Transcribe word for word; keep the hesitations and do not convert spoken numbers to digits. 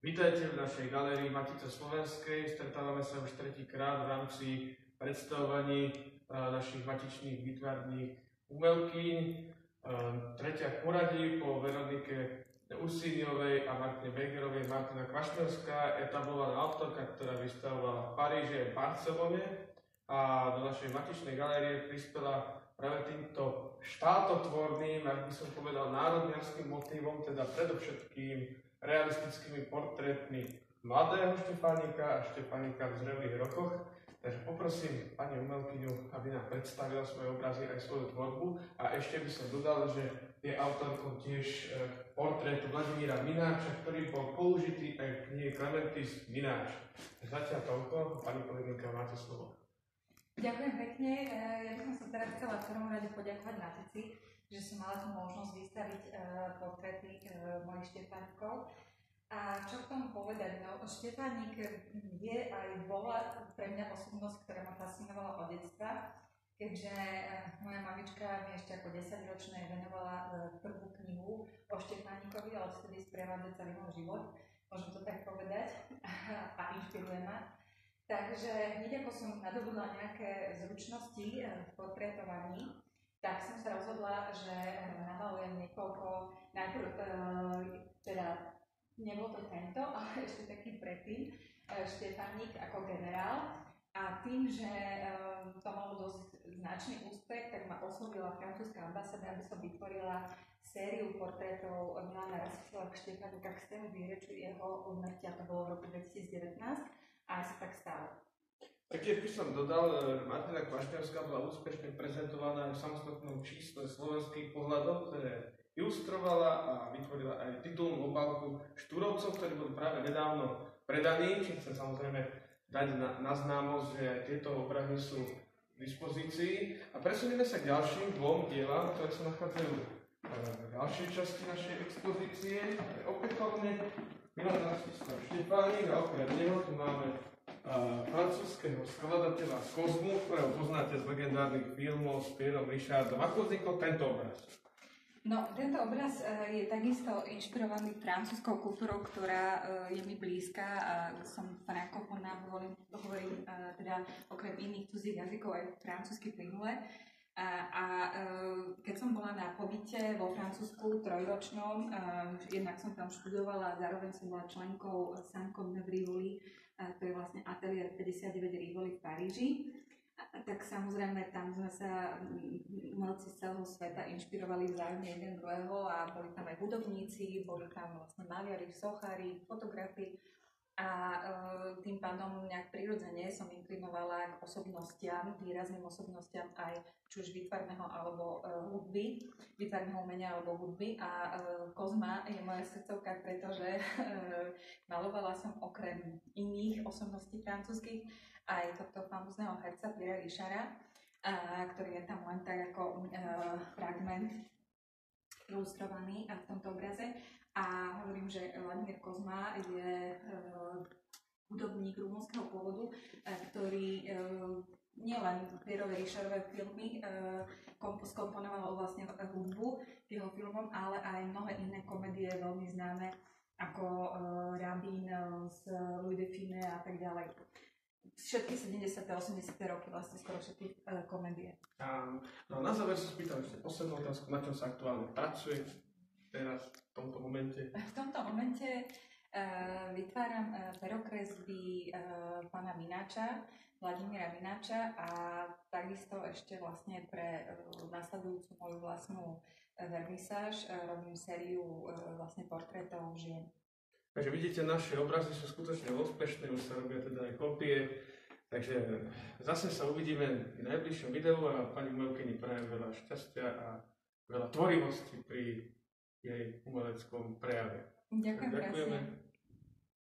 Vítajte v našej galérii Matice slovenskej. Stretávame sa už tretíkrát v rámci predstavovaní našich matičných výtvarných umelkyň. Tretia v poradí po Veronike Ursíniovej a Martine Begerovej Martina Kvašnerská, etablovaná autorka, ktorá vystavovala v Paríži a v Barcelone. A do našej matičnej galérie prispela práve týmto štátotvorným, ak by som povedal, národniarským motívom, teda predovšetkým realistickými portrétmi mladého Štefánika a Štefánika v zrelých rokoch. Takže poprosím pani umelkyňu, aby nám predstavila svoje obrazy aj svoju tvorbu. A ešte by som dodal, že je autorkou tiež portrétu Vladimíra Mináča, ktorý bol použitý aj v knihe Clementis Mináč. Zatiaľ toľko, pani kolegynka, máte slovo. Ďakujem pekne. Ja by som sa teraz chcela v prvom rade poďakovať Matici, že som mala tú možnosť vystaviť uh, portréty uh, mojich Štefánikov. A čo k tomu povedať? No, Štefánik je aj bola pre mňa osobnosť, ktorá ma fascinovala od detstva, keďže uh, moja mamička mi ešte ako desaťročnej venovala uh, prvú knihu o Štefánikovi, ale vtedy sprevádza celý môj život, môžem to tak povedať, a inšpiruje ma. Takže hneď ako som nadobudla nejaké zručnosti uh, v portrétovaní, tak som sa rozhodla, že namalujem niekoľko, najprv, e, teda nebol to tento, ale ešte taký predtým, e, Štefánik ako generál. A tým, že e, to malo dosť značný úspech, tak ma oslovila francúzska ambasáda, aby som vytvorila sériu portrétov Milana Rasclesa Štefánika k stému výročiu jeho úmrtia, to bolo v roku dvetisícdevätnásť, a aj sa tak stalo. Taktiež by som dodal, Martina Kvašnerská bola úspešne prezentovaná v samostatnom čísle Slovenských pohľadov, ktoré ilustrovala a vytvorila aj titulnú obálku Štúrovcov, ktorí boli práve nedávno predaní, čím chcem samozrejme dať na, na známosť, že aj tieto obrazy sú k dispozícii. A presunieme sa k ďalším dvom dielam, ktoré sa nachádzajú v ďalšej časti našej expozície. Opätovne Milan Narcislav Štefánik a okrem neho tu máme francúzskeho skladateľa z Kozmu, ktorého poznáte z legendárnych filmov s Pierrom Richardom. Ako vznikol tento obraz? No, tento obraz uh, je takisto inšpirovaný francúzskou kultúrou, ktorá uh, je mi blízka a som frankofónna, hovorím, hovorím uh, teda okrem iných cudzích jazykov aj francúzsky plynule. A, a uh, keď som bola na pobyte vo Francúzsku trojročnom, uh, jednak som tam študovala a zároveň som bola členkou Sankom v Rivoli, uh, to je vlastne ateliér päťdesiatdeväť Rivoli v Paríži. A, tak samozrejme tam sme sa umelci z celého sveta inšpirovali vzájomne jeden druhého a boli tam aj hudobníci, boli tam vlastne maliari, sochári, fotografi. A e, tým pádom nejak prirodzene som inklinovala k osobnostiam, výrazným osobnostiam aj či už výtvarného alebo e, hudby, výtvarného umenia alebo hudby. A e, Kozma je moja srdcovka, pretože e, malovala som okrem iných osobností francúzskych aj tohto famózneho herca Pierra Richarda, ktorý je tam len tak ako e, fragment ilustrovaný v tomto obraze. A hovorím, že Vladimír Kozma je uh, hudobník rumunského pôvodu, uh, ktorý uh, nielen Pierrové Richardové filmy uh, skomponoval vlastne hudbu k jeho filmom, ale aj mnohé iné komédie veľmi známe, ako uh, Rabín uh, z Louis de Funès a tak ďalej. Všetky sedemdesiate a osemdesiate roky, vlastne skoro všetky uh, komédie. Um, no na záver sa spýtam ešte poslednú otázku, na čom sa aktuálne pracuje teraz, v tomto momente? V tomto momente uh, vytváram uh, perokresby uh, pána Mináča, Vladimíra Mináča, a takisto ešte vlastne pre uh, nasledujúcu moju vlastnú uh, vernisáž uh, robím sériu uh, vlastne portrétov žien. Takže vidíte, naše obrazy sú skutočne úspešné, už sa robia teda aj kopie. Takže zase sa uvidíme v najbližšom videu a pani umelkyni prajem veľa šťastia a veľa tvorivosti pri jej umeleckom prejave. Ďakujem Ďakujeme. krásne.